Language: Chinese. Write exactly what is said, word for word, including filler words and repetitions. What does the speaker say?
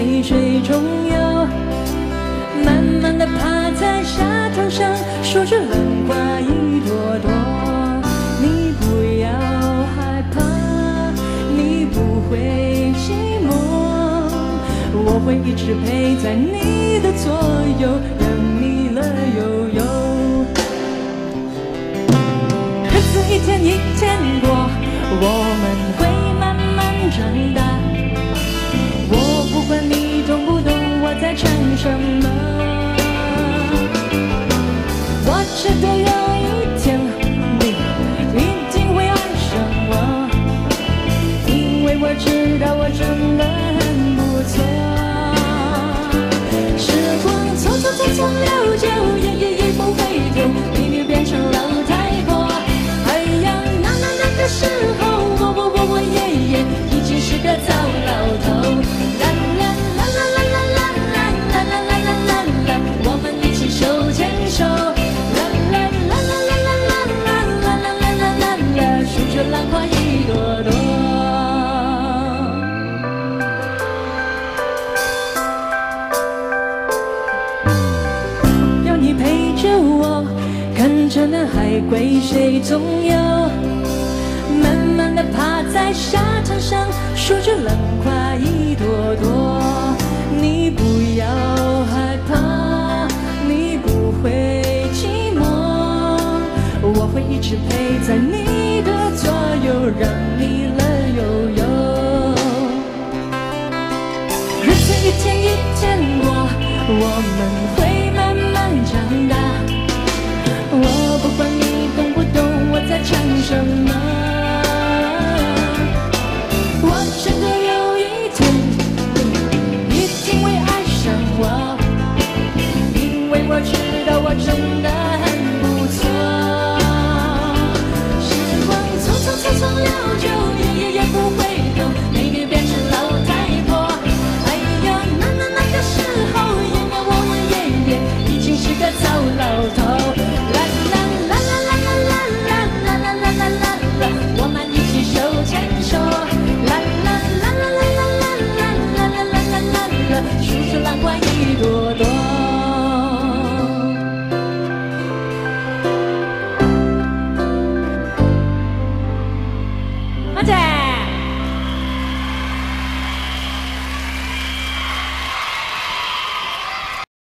泪水中游，慢慢地趴在沙滩上，数着浪花一朵朵。你不要害怕，你不会寂寞，我会一直陪在你的左右，让你乐悠悠。日子一天一天过，我们会慢慢长大。我不管你懂不懂我在唱什么，我知道有一天你一定会爱上我，因为我知道我真的很不错。时光匆匆匆匆流久，夜夜夜不回头，命运变成了太过。哎呀，那那那个时候，我我我我爷爷已经是个糟老头。啦啦啦啦啦啦啦啦啦啦啦啦啦，我们一起手牵手。啦啦啦啦啦啦啦啦啦啦啦啦啦，数着浪花一朵朵。要你陪着我，看着那海龟水中游，慢慢地趴在沙滩上，数着浪花一朵朵。你不要害怕，你不会寂寞，我会一直陪在你的左右，让你乐悠悠。日子一天一天过，我们会慢慢长大。我不管你懂不懂我在唱什么，